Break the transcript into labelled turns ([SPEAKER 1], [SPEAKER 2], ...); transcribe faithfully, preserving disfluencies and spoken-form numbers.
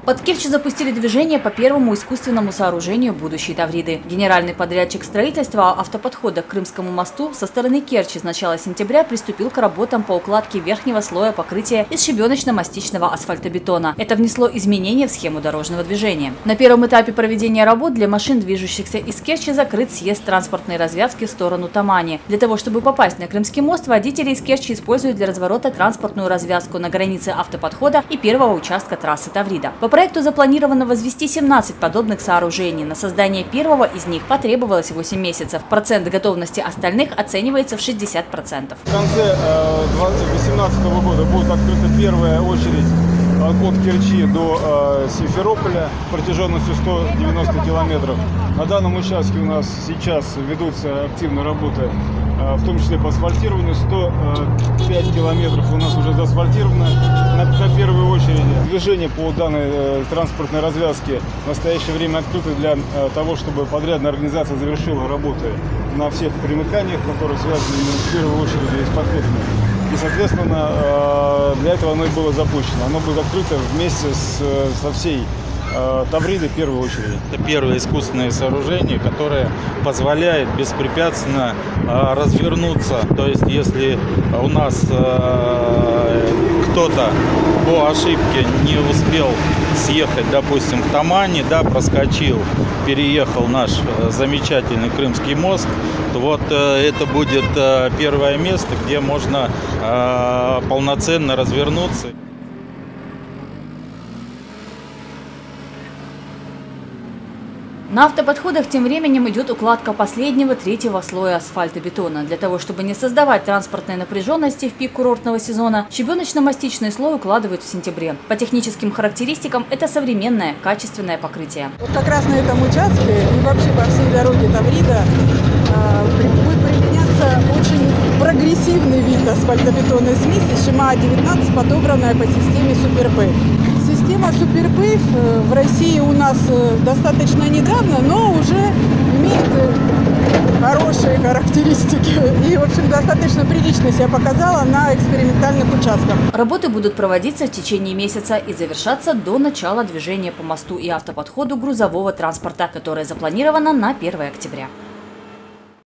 [SPEAKER 1] Под Керчью запустили движение по первому искусственному сооружению будущей Тавриды. Генеральный подрядчик строительства автоподхода к Крымскому мосту со стороны Керчи с начала сентября приступил к работам по укладке верхнего слоя покрытия из щебеночно-мастичного асфальтобетона. Это внесло изменения в схему дорожного движения. На первом этапе проведения работ для машин, движущихся из Керчи, закрыт съезд транспортной развязки в сторону Тамани. Для того, чтобы попасть на Крымский мост, водители из Керчи используют для разворота транспортную развязку на границе автоподхода и первого участка трассы Таврида. По проекту запланировано возвести семнадцать подобных сооружений. На создание первого из них потребовалось восемь месяцев. Процент готовности остальных оценивается в шестьдесят процентов.
[SPEAKER 2] В конце две тысячи восемнадцатого года будет открыта первая очередь от Керчи до э, Симферополя протяженностью сто девяносто километров. На данном участке у нас сейчас ведутся активные работы, э, в том числе по асфальтированию. сто пять километров у нас уже заасфальтировано на, на первой очереди. Движение по данной э, транспортной развязке в настоящее время открыто для э, того, чтобы подрядная организация завершила работы на всех примыканиях, которые связаны в первую очередь с подходами. И, соответственно, для этого оно и было запущено. Оно будет открыто вместе с, со всей Тавридой в первую очередь.
[SPEAKER 3] Это первое искусственное сооружение, которое позволяет беспрепятственно развернуться. То есть, если у нас кто-то по ошибке не успел съехать, допустим, в Тамани, да, проскочил, переехал наш замечательный Крымский мост, то вот это будет первое место, где можно полноценно развернуться.
[SPEAKER 1] На автоподходах тем временем идет укладка последнего третьего слоя асфальтобетона. Для того, чтобы не создавать транспортной напряженности в пик курортного сезона, щебеночно-мастичный слой укладывают в сентябре. По техническим характеристикам это современное, качественное покрытие.
[SPEAKER 4] Вот как раз на этом участке и вообще по всей дороге Таврида э, будет применяться очень прогрессивный вид асфальтобетонной смеси ШИМА девятнадцать, подобранная по системе Суперпейв. Система Суперпейв в России у нас достаточно недавно, но уже имеет хорошие характеристики и, в общем, достаточно прилично себя показала на экспериментальных участках.
[SPEAKER 1] Работы будут проводиться в течение месяца и завершаться до начала движения по мосту и автоподходу грузового транспорта, которое запланировано на первое октября.